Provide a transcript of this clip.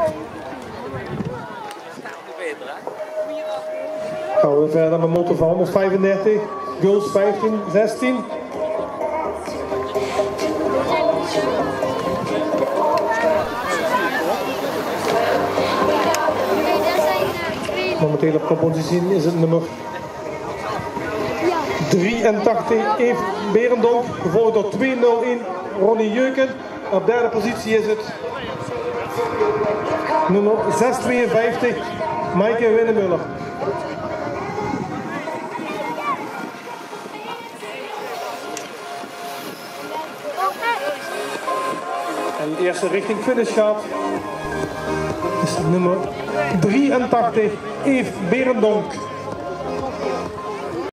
Gaan we verder met motor van 135, girls 15, 16. Momenteel op compositie is het nummer 83 Eve Berendonk, gevolgd door 201 Ronnie Jeuken. Op derde positie is het nummer 652 Maaike Winnemuller. En de eerste richting finish gaat is nummer 83 Eve Berendonk.